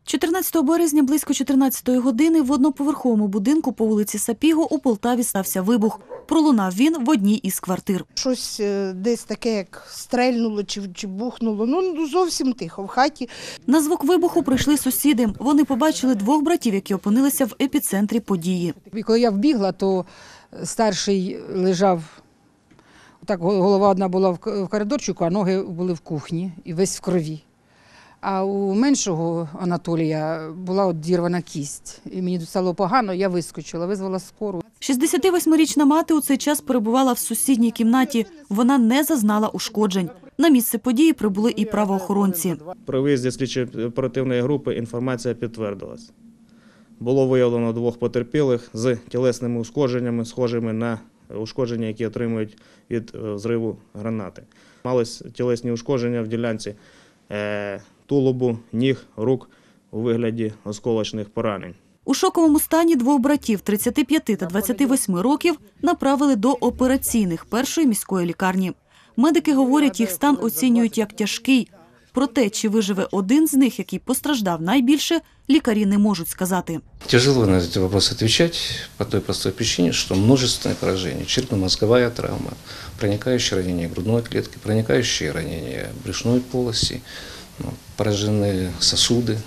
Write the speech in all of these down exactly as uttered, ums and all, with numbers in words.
чотирнадцятого березня близько чотирнадцятої години в одноповерховому будинку по вулиці Сапіго у Полтаві стався вибух. Пролунав він в одній із квартир. Щось десь таке, як стрельнуло чи, чи бухнуло, ну зовсім тихо в хаті. На звук вибуху прийшли сусіди. Вони побачили двох братів, які опинилися в епіцентрі події. І коли я вбігла, то старший лежав, так голова одна була в коридорчику, а ноги були в кухні і весь в крові. А у меншого Анатолія була одірвана кість. І мені стало погано, я вискочила, визвала скору. шістдесятивосьмирічна мати у цей час перебувала в сусідній кімнаті. Вона не зазнала ушкоджень. На місце події прибули і правоохоронці. При виїзді слідчо-оперативної групи інформація підтвердилась. Було виявлено двох потерпілих з тілесними ушкодженнями, схожими на ушкодження, які отримують від взриву гранати. Мались тілесні ушкодження в ділянці тулубу, ніг, рук у вигляді осколочних поранень. У шоковому стані двох братів тридцяти п'яти та двадцяти восьми років направили до операційних першої міської лікарні. Медики говорять, їх стан оцінюють як тяжкий. Про те, чи виживе один з них, який постраждав найбільше, лікарі не можуть сказати. Тяжело на этот вопрос отвечать по той простой причине, что множественное поражение, черепно-мозговая травма, проникающее ранение грудной клетки, проникающее ранение брюшной полости, пораженные сосуды.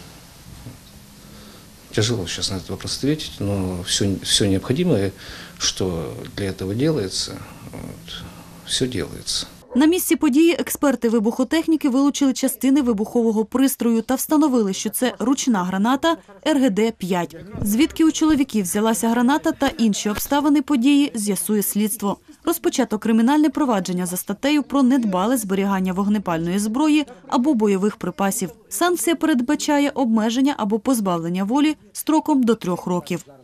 Тяжело сейчас на этот вопрос ответить, но все, все необходимое, что для этого делается, вот, все делается. На місці події експерти вибухотехніки вилучили частини вибухового пристрою та встановили, що це ручна граната ер ге де п'ять. Звідки у чоловіків взялася граната та інші обставини події, з'ясує слідство. Розпочато кримінальне провадження за статтею про недбале зберігання вогнепальної зброї або бойових припасів. Санкція передбачає обмеження або позбавлення волі строком до трьох років.